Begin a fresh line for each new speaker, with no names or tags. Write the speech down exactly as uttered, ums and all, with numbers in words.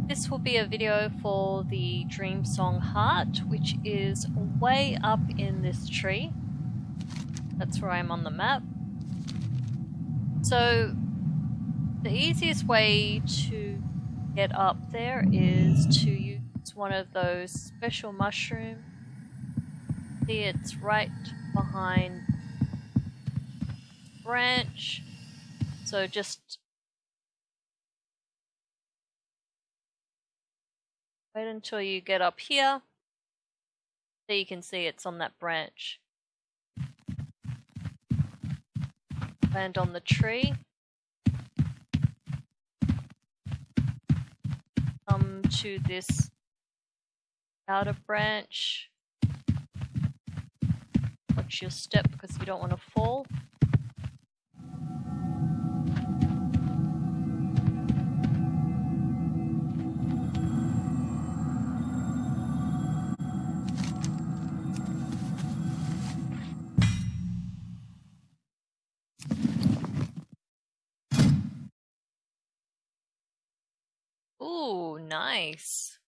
This will be a video for the Dreamsong Heart, which is way up in this tree. That's where I'm on the map. So the easiest way to get up there is to use one of those special mushrooms. See, it's right behind the branch. So just wait until you get up here. There you can see it's on that branch. Land on the tree. Come to this outer branch. Watch your step because you don't want to fall. Ooh, nice.